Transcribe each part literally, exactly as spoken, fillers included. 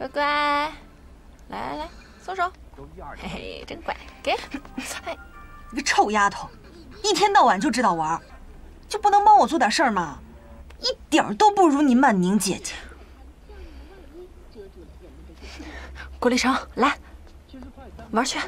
乖乖，来来来，松手，嘿嘿，真乖，给。哎， 你个臭丫头，一天到晚就知道玩，就不能帮我做点事儿吗？一点儿都不如你曼宁姐姐。 郭立成，来，玩去。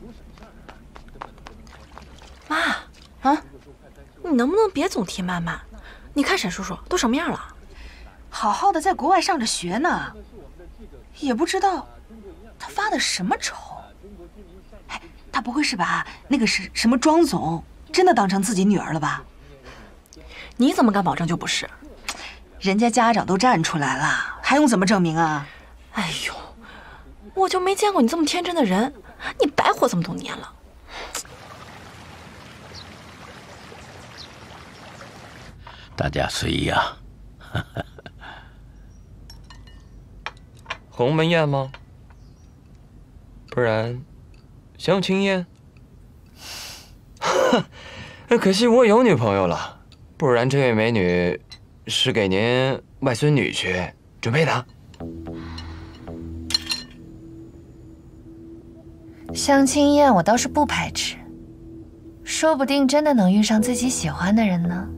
妈， 啊， 你能不能别总提曼曼？你看沈叔叔都什么样了？ 好好的在国外上着学呢，也不知道他发的什么愁。哎，他不会是把那个是什么庄总真的当成自己女儿了吧？ 你怎么敢保证就不是？ 人家家长都站出来了，还用怎么证明啊？ 哎呦，我就没见过你这么天真的人，你白活这么多年了。 大家随意啊。 鸿门宴吗？不然相亲宴？可惜我有女朋友了，不然这位美女是给您外孙女婿准备的。 相亲宴我倒是不排斥，说不定真的能遇上自己喜欢的人呢。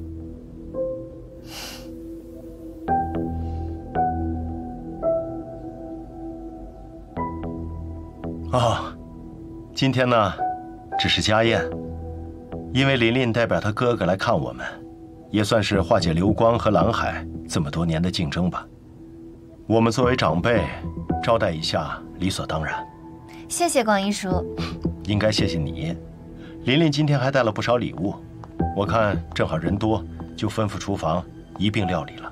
哦，今天呢，只是家宴，因为琳琳代表她哥哥来看我们，也算是化解流光和蓝海这么多年的竞争吧。我们作为长辈，招待一下理所当然。 谢谢广一叔。 应该谢谢你，琳琳今天还带了不少礼物，我看正好人多，就吩咐厨房一并料理了。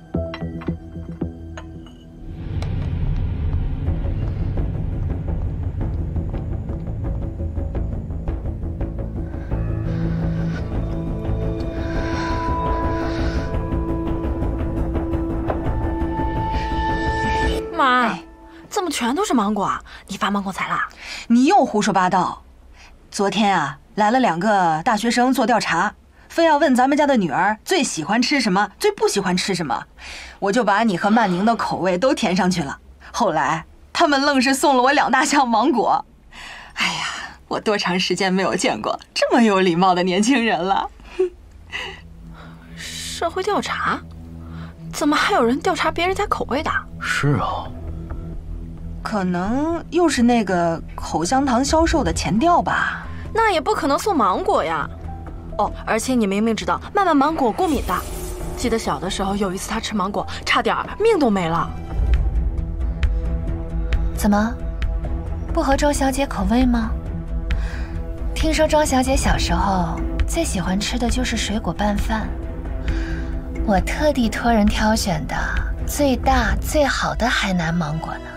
妈，怎么全都是芒果啊？你发芒果财啦？ 你又胡说八道！昨天啊，来了两个大学生做调查，非要问咱们家的女儿最喜欢吃什么，最不喜欢吃什么，我就把你和曼宁的口味都填上去了。后来他们愣是送了我两大箱芒果。哎呀，我多长时间没有见过这么有礼貌的年轻人了。 社会调查？怎么还有人调查别人家口味的？ 是啊， 可能又是那个口香糖销售的前调吧。 那也不可能送芒果呀。哦，而且你明明知道曼曼芒果过敏的，记得小的时候有一次她吃芒果，差点命都没了。 怎么，不合庄小姐口味吗？听说庄小姐小时候最喜欢吃的就是水果拌饭。我特地托人挑选的最大最好的海南芒果呢。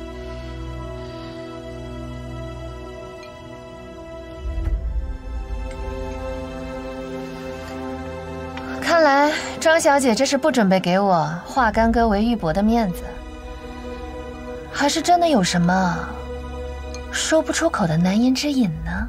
看来庄小姐这是不准备给我化干戈为玉帛的面子，还是真的有什么说不出口的难言之隐呢？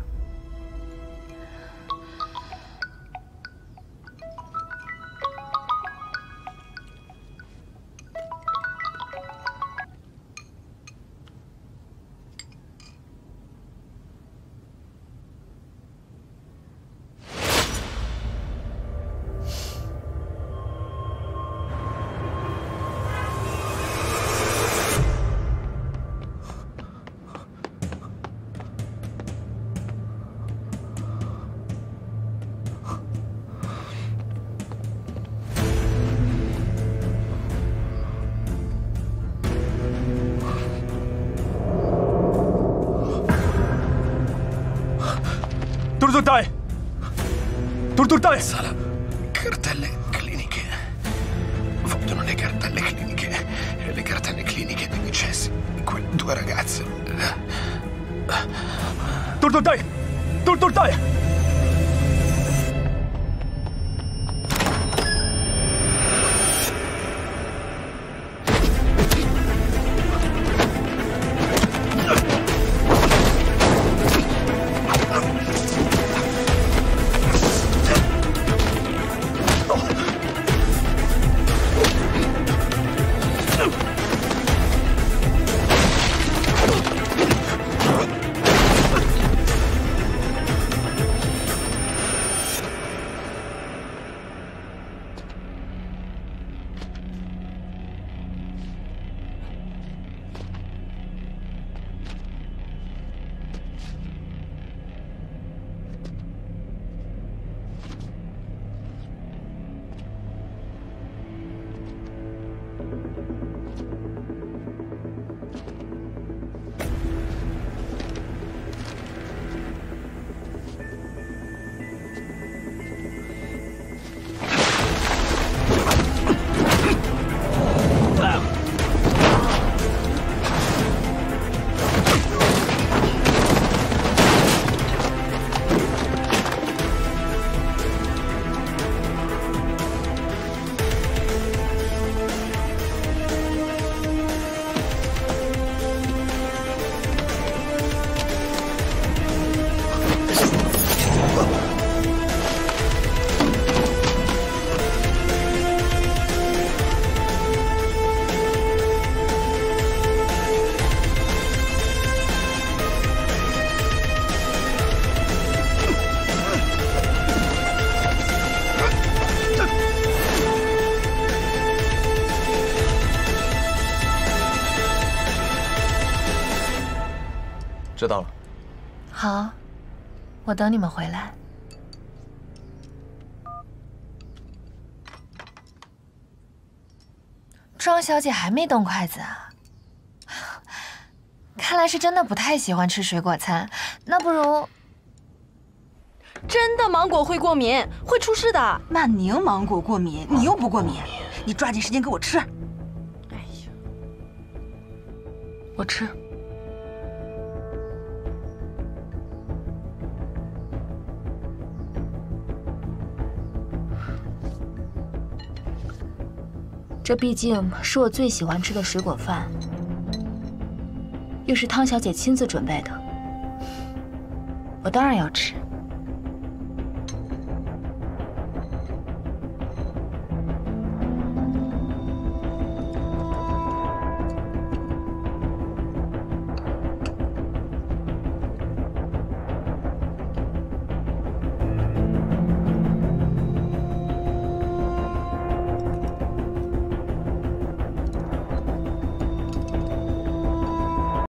Dottor Dai! Dottor Dai! Sala, cartelle cliniche. Vogliono le cartelle cliniche. Le cartelle cliniche dei decessi. Quelle due ragazze. Dottor Dai! Dottor Dai! 知道了。 好，我等你们回来。庄小姐还没动筷子啊？看来是真的不太喜欢吃水果餐。那不如…… 真的芒果会过敏，会出事的。 曼宁芒果过敏，你又不过敏，你抓紧时间给我吃。哎呀，我吃。 这毕竟是我最喜欢吃的水果饭，又是汤小姐亲自准备的，我当然要吃。